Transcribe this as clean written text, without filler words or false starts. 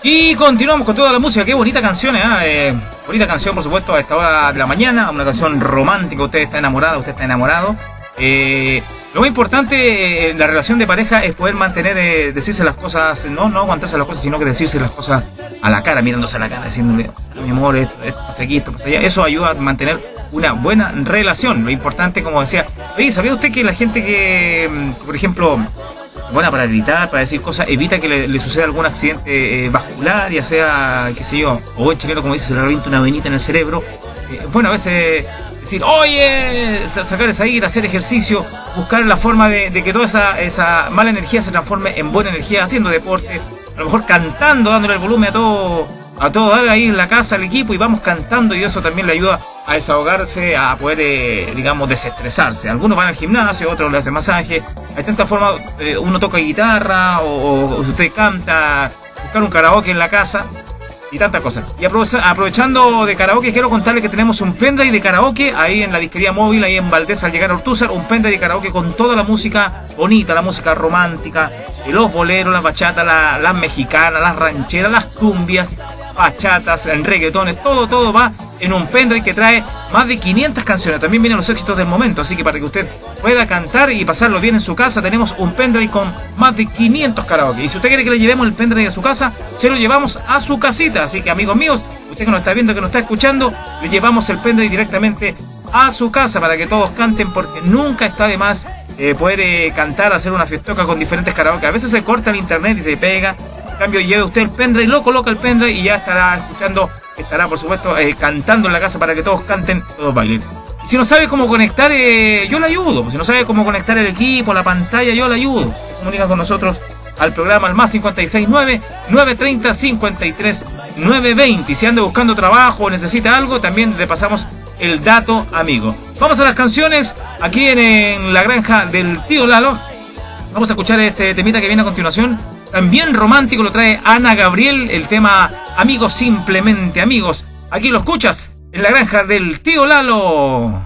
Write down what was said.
Y continuamos con toda la música. Qué bonita canción, bonita canción, por supuesto, a esta hora de la mañana. Una canción romántica. Usted está enamorada, usted está enamorado. Lo más importante en la relación de pareja es poder mantener, decirse las cosas, no aguantarse las cosas, sino que decirse las cosas a la cara, mirándose a la cara, diciéndole, mi amor, esto pasa aquí, esto pasa allá. Eso ayuda a mantener una buena relación. Lo importante, como decía, oye, ¿sabía usted que la gente que, por ejemplo, buena para gritar, para decir cosas, evita que le suceda algún accidente vascular, ya sea, qué sé yo, o en chileno, como dice, se le revienta una venita en el cerebro? Bueno, a veces decir, oye, sacar esa ira, hacer ejercicio, buscar la forma de que toda esa mala energía se transforme en buena energía, haciendo deporte, a lo mejor cantando, dándole el volumen a todo dar ahí en la casa, al equipo, y vamos cantando, y eso también le ayuda a desahogarse, a poder, digamos, desestresarse. Algunos van al gimnasio, otros le hacen masaje. De esta forma, uno toca guitarra, o usted canta, buscar un karaoke en la casa, y tantas cosas. Y aprovechando de karaoke, quiero contarles que tenemos un pendrive de karaoke ahí en la disquería móvil, ahí en Valdés al llegar a Ortúzar, un pendrive de karaoke con toda la música bonita, la música romántica, los boleros, las bachatas, las mexicanas, las rancheras, las cumbias, bachatas, reggaetones, todo va en un pendrive que trae más de 500 canciones. También vienen los éxitos del momento, así que para que usted pueda cantar y pasarlo bien en su casa, tenemos un pendrive con más de 500 karaoke. Y si usted quiere que le llevemos el pendrive a su casa, se lo llevamos a su casita. Así que, amigos míos, usted que nos está viendo, que nos está escuchando, le llevamos el pendrive directamente a su casa para que todos canten, porque nunca está de más poder cantar, hacer una fiestoca con diferentes karaoke. A veces se corta el internet y se pega. En cambio, lleve usted el pendrive, lo coloca el pendrive y ya estará escuchando, estará por supuesto cantando en la casa para que todos canten, todos bailen. Y si no sabe cómo conectar, yo le ayudo. Si no sabe cómo conectar el equipo, la pantalla, yo le ayudo. Se comunica con nosotros al programa al más 569-930-53-920. Y si anda buscando trabajo o necesita algo, también le pasamos el dato, amigo. Vamos a las canciones aquí en la granja del tío Lalo. Vamos a escuchar este temita que viene a continuación. También romántico, lo trae Ana Gabriel, el tema Amigos, simplemente amigos. Aquí lo escuchas en la granja del tío Lalo.